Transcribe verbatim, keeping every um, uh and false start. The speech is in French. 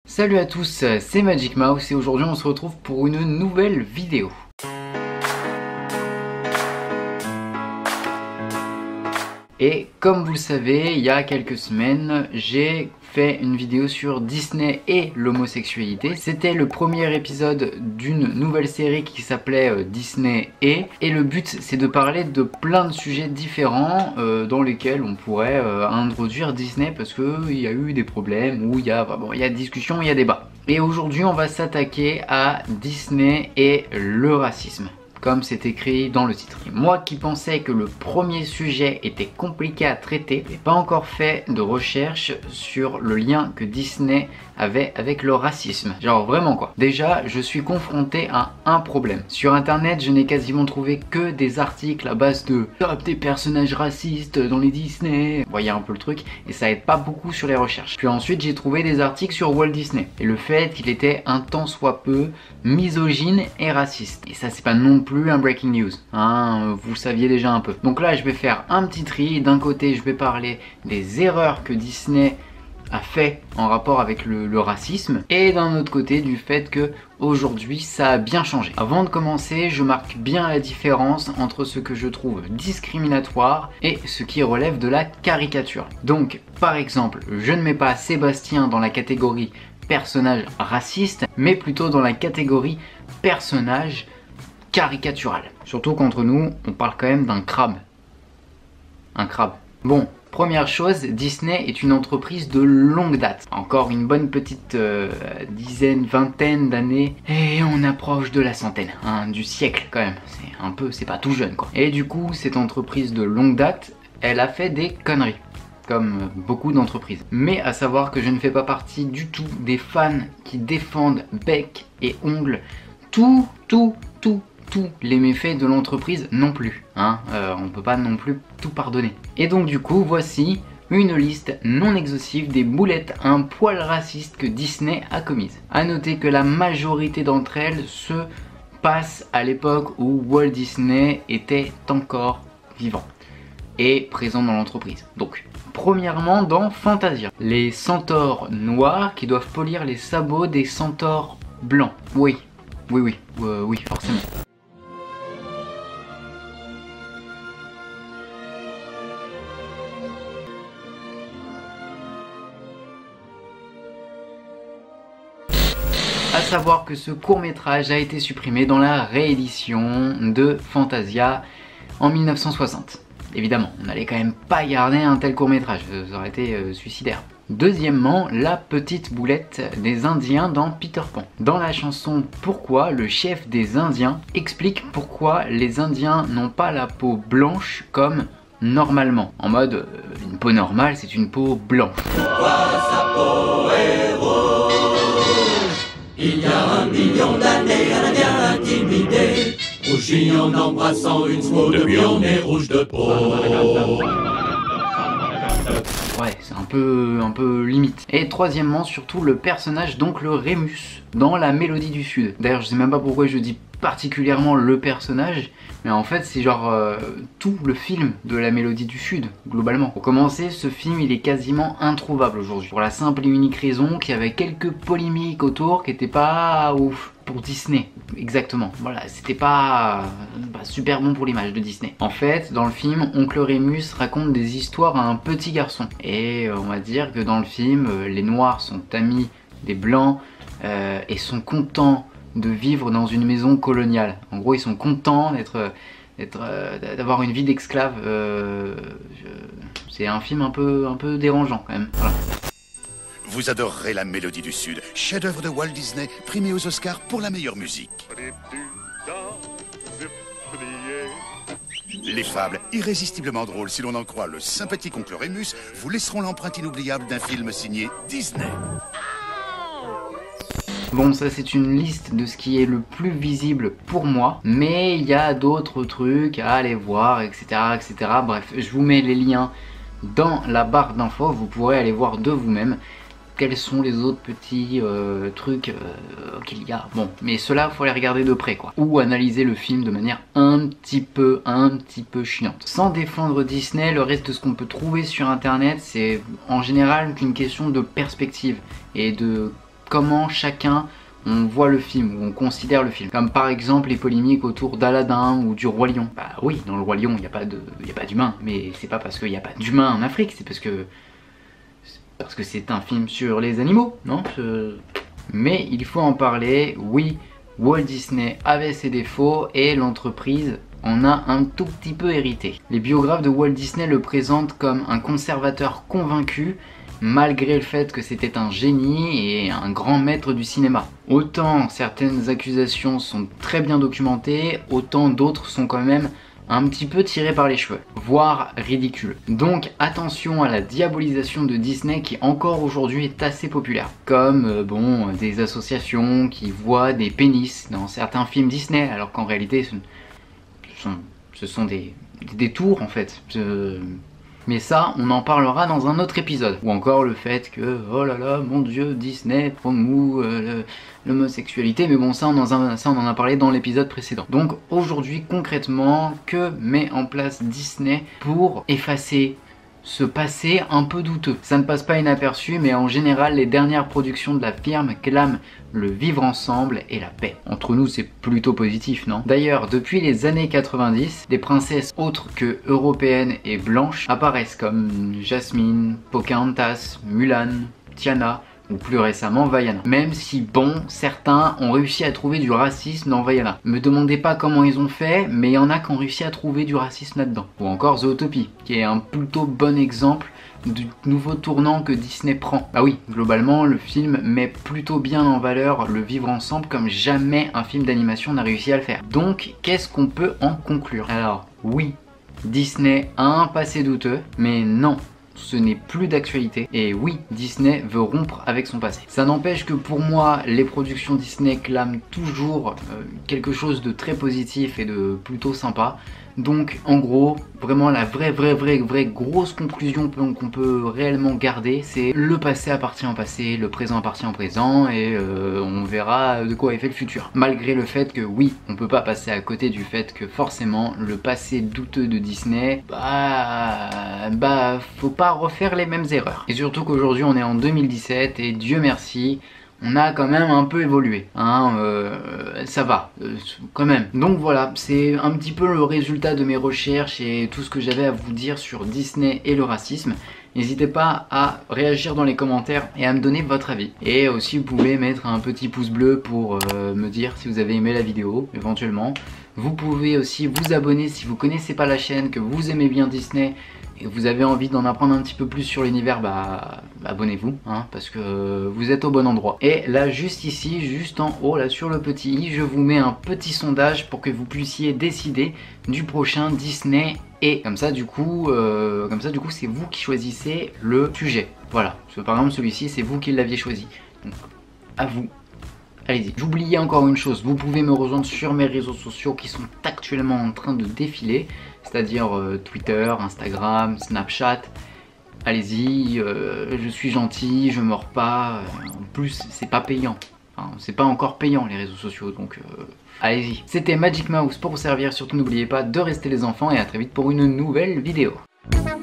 Salut à tous, c'est Magic Mouse et aujourd'hui on se retrouve pour une nouvelle vidéo. Et comme vous le savez, il y a quelques semaines, j'ai fait une vidéo sur Disney et l'homosexualité. C'était le premier épisode d'une nouvelle série qui s'appelait Disney et. Et le but, c'est de parler de plein de sujets différents euh, dans lesquels on pourrait euh, introduire Disney parce qu'il y a eu des problèmes, où il y a, bah bon, il y a discussion, il y a débat. Et aujourd'hui, on va s'attaquer à Disney et le racisme, comme c'est écrit dans le titre. Et moi qui pensais que le premier sujet était compliqué à traiter, je n'ai pas encore fait de recherche sur le lien que Disney avait avec le racisme. Genre vraiment quoi. Déjà, je suis confronté à un problème. Sur internet, je n'ai quasiment trouvé que des articles à base de top des personnages racistes dans les Disney. Vous voyez un peu le truc, et ça aide pas beaucoup sur les recherches. Puis ensuite, j'ai trouvé des articles sur Walt Disney et le fait qu'il était un tant soit peu misogyne et raciste. Et ça, c'est pas non plus un breaking news, hein, vous saviez déjà un peu. Donc là, je vais faire un petit tri. D'un côté, je vais parler des erreurs que Disney a fait en rapport avec le, le racisme, et d'un autre côté du fait que aujourd'hui ça a bien changé. Avant de commencer, je marque bien la différence entre ce que je trouve discriminatoire et ce qui relève de la caricature. Donc par exemple, je ne mets pas Sébastien dans la catégorie personnage raciste, mais plutôt dans la catégorie personnage caricatural. Surtout qu'entre nous, on parle quand même d'un crabe. Un crabe. Bon. Première chose, Disney est une entreprise de longue date. Encore une bonne petite euh, dizaine, vingtaine d'années. Et on approche de la centaine, hein, du siècle quand même. C'est un peu, c'est pas tout jeune quoi. Et du coup, cette entreprise de longue date, elle a fait des conneries. Comme beaucoup d'entreprises. Mais à savoir que je ne fais pas partie du tout des fans qui défendent bec et ongles tout, tout, tout, tous les méfaits de l'entreprise non plus, hein, euh, on peut pas non plus tout pardonner. Et donc du coup, voici une liste non exhaustive des boulettes un poil racistes que Disney a commises. A noter que la majorité d'entre elles se passent à l'époque où Walt Disney était encore vivant et présent dans l'entreprise. Donc, premièrement dans Fantasia, les centaures noirs qui doivent polir les sabots des centaures blancs. Oui, oui, oui, euh, oui, forcément. A savoir que ce court-métrage a été supprimé dans la réédition de Fantasia en mille neuf cent soixante. Évidemment, on n'allait quand même pas garder un tel court-métrage, ça aurait été euh, suicidaire. Deuxièmement, la petite boulette des Indiens dans Peter Pan. Dans la chanson Pourquoi, le chef des Indiens explique pourquoi les Indiens n'ont pas la peau blanche comme normalement. En mode, euh, une peau normale, c'est une peau blanche. Pourquoi sa peau est rouge? Il y a un million d'années, un Indien intimidé, rougit en embrassant une peau depuis on est rouge de peau. Ouais, c'est un peu, un peu limite. Et troisièmement, surtout le personnage, donc le Rémus, dans La Mélodie du Sud. D'ailleurs, je sais même pas pourquoi je dis particulièrement le personnage, mais en fait c'est genre euh, tout le film de La Mélodie du Sud, globalement. Pour commencer, ce film il est quasiment introuvable aujourd'hui, pour la simple et unique raison qu'il y avait quelques polémiques autour qui étaient pas ouf. Pour Disney, exactement. Voilà, c'était pas, pas super bon pour l'image de Disney. En fait, dans le film, Oncle Rémus raconte des histoires à un petit garçon. Et euh, on va dire que dans le film, euh, les Noirs sont amis des Blancs euh, et sont contents de vivre dans une maison coloniale. En gros, ils sont contents d'être, d'être, euh, d'avoir une vie d'esclave. Euh, c'est un film un peu, un peu dérangeant quand même. Voilà. Vous adorerez La Mélodie du Sud, chef-d'œuvre de Walt Disney, primé aux Oscars pour la meilleure musique. Les fables, irrésistiblement drôles si l'on en croit le sympathique oncle Rémus, vous laisseront l'empreinte inoubliable d'un film signé Disney. Bon, ça c'est une liste de ce qui est le plus visible pour moi, mais il y a d'autres trucs à aller voir, et cetera, et cetera. Bref, je vous mets les liens dans la barre d'infos, vous pourrez aller voir de vous-même quels sont les autres petits euh, trucs euh, qu'il y a. Bon, mais cela faut les regarder de près quoi. Ou analyser le film de manière un petit peu, un petit peu chiante. Sans défendre Disney, le reste de ce qu'on peut trouver sur internet, c'est en général qu'une question de perspective et de comment chacun on voit le film, ou on considère le film. Comme par exemple les polémiques autour d'Aladin ou du Roi Lion. Bah oui, dans le Roi Lion, il n'y a pas de, il y a pas d'humain, mais c'est pas parce qu'il n'y a pas d'humain en Afrique, c'est parce que parce que c'est un film sur les animaux, non? Mais il faut en parler, oui, Walt Disney avait ses défauts et l'entreprise en a un tout petit peu hérité. Les biographes de Walt Disney le présentent comme un conservateur convaincu, malgré le fait que c'était un génie et un grand maître du cinéma. Autant certaines accusations sont très bien documentées, autant d'autres sont quand même un petit peu tirées par les cheveux, voire ridicules. Donc attention à la diabolisation de Disney qui encore aujourd'hui est assez populaire. Comme euh, bon, des associations qui voient des pénis dans certains films Disney, alors qu'en réalité ce sont, ce sont des, des détours en fait. Je... Mais ça, on en parlera dans un autre épisode. Ou encore le fait que, oh là là, mon dieu, Disney promoue euh, l'homosexualité. Mais bon, ça on, en a, ça on en a parlé dans l'épisode précédent. Donc aujourd'hui, concrètement, que met en place Disney pour effacer ce passé un peu douteux? Ça ne passe pas inaperçu, mais en général, les dernières productions de la firme clament le vivre ensemble et la paix. Entre nous, c'est plutôt positif, non? D'ailleurs, depuis les années quatre-vingt-dix, des princesses autres que européennes et blanches apparaissent comme Jasmine, Pocahontas, Mulan, Tiana, ou plus récemment Vaiana. Même si bon, certains ont réussi à trouver du racisme dans Vaiana. Me demandez pas comment ils ont fait, mais il y en a qui ont réussi à trouver du racisme là-dedans. Ou encore Zootopie, qui est un plutôt bon exemple du nouveau tournant que Disney prend. Ah oui, globalement, le film met plutôt bien en valeur le vivre ensemble comme jamais un film d'animation n'a réussi à le faire. Donc, qu'est-ce qu'on peut en conclure? Alors, oui, Disney a un passé douteux, mais non, ce n'est plus d'actualité. Et oui, Disney veut rompre avec son passé. Ça n'empêche que pour moi, les productions Disney clament toujours euh, quelque chose de très positif et de plutôt sympa. Donc en gros, vraiment la vraie vraie vraie vraie grosse conclusion qu'on peut réellement garder, c'est le passé appartient au passé, le présent appartient au présent et euh, on verra de quoi est fait le futur. Malgré le fait que oui, on peut pas passer à côté du fait que forcément le passé douteux de Disney, bah, bah faut pas refaire les mêmes erreurs. Et surtout qu'aujourd'hui on est en deux mille dix-sept et Dieu merci, on a quand même un peu évolué, hein, euh, ça va, euh, quand même. Donc voilà, c'est un petit peu le résultat de mes recherches et tout ce que j'avais à vous dire sur Disney et le racisme. N'hésitez pas à réagir dans les commentaires et à me donner votre avis. Et aussi vous pouvez mettre un petit pouce bleu pour euh, me dire si vous avez aimé la vidéo, éventuellement. Vous pouvez aussi vous abonner si vous connaissez pas la chaîne, que vous aimez bien Disney et que vous avez envie d'en apprendre un petit peu plus sur l'univers, bah abonnez-vous, hein, parce que vous êtes au bon endroit. Et là juste ici, juste en haut, là sur le petit i, je vous mets un petit sondage pour que vous puissiez décider du prochain Disney. Et comme ça du coup, euh, comme ça du coup c'est vous qui choisissez le sujet. Voilà, parce que par exemple celui-ci c'est vous qui l'aviez choisi. Donc à vous. Allez-y. J'oubliais encore une chose, vous pouvez me rejoindre sur mes réseaux sociaux qui sont actuellement en train de défiler, c'est-à-dire euh, Twitter, Instagram, Snapchat. Allez-y, euh, je suis gentil, je mords pas. En plus, c'est pas payant. Enfin, c'est pas encore payant les réseaux sociaux, donc euh, allez-y. C'était Magic Mouse pour vous servir. Surtout n'oubliez pas de rester les enfants et à très vite pour une nouvelle vidéo.